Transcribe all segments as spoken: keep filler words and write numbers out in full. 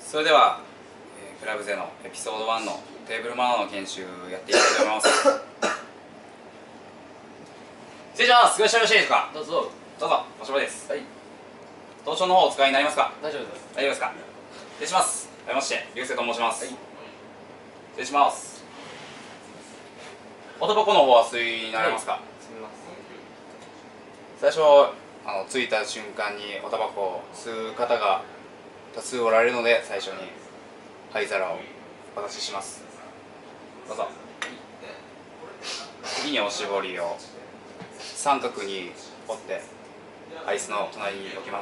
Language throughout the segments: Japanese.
それでは、えー、クラブゼのエピソードワンのテーブルマナーの研修やっていきたいと思います失礼します。ご一緒よろしいですか。 どうぞどうぞ。おしぼりです。 はい。 刀書の方お使いになりますか。 大丈夫です。 大丈夫ですか。失礼します。はじめまして、流星と申します、はい、失礼します。おタバコの方は吸いになれますか。はい、 吸います。 最初あの着いた瞬間におタバコを吸う方が多数おられるので、最初に灰皿をお渡しします。どうぞ。次におしぼりを三角に折ってアイスの隣に置きます。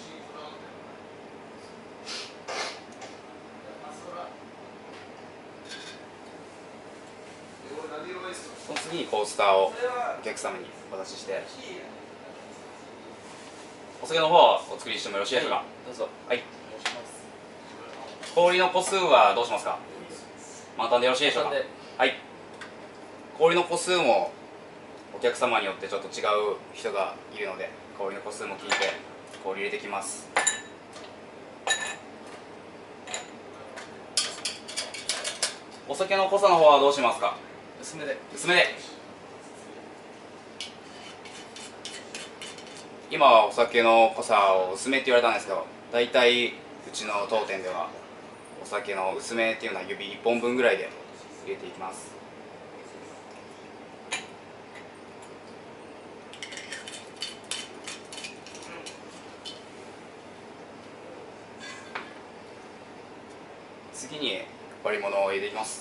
その次にコースターをお客様にお渡しして、お酒の方はお作りしてもよろしいですか。はい、 どうぞ。 はい。 お願いします。 氷の個数はどうしますか。満タンでよろしいでしょうか。はい。氷の個数もお客様によってちょっと違う人がいるので、氷の個数も聞いて氷入れてきます。お酒の濃さの方はどうしますか。 薄めで。 薄めで。今はお酒の濃さを薄めって言われたんですけど、大体うちの当店ではお酒の薄めっていうのは指いっぽんぶんぐらいで入れていきます。次に割り物を入れていきます。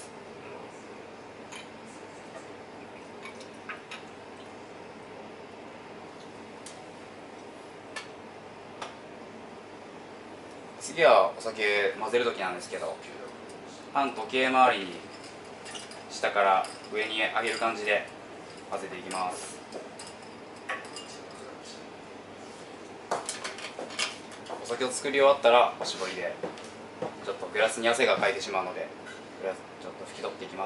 次はお酒混ぜる時なんですけど、半時計回りに下から上に上げる感じで混ぜていきます。お酒を作り終わったらおしぼりでちょっとグラスに汗がかいてしまうので、グラスちょっと拭き取っていきます。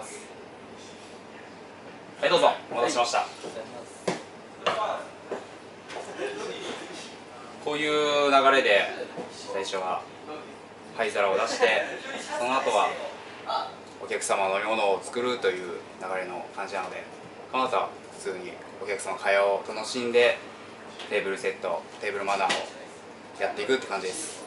はい、どうぞ。お待たせしました。はい、こういう流れで最初は灰皿を出して、その後はお客様の飲み物を作るという流れの感じなので、この後は普通にお客様の会話を楽しんでテーブルセット、テーブルマナーをやっていくって感じです。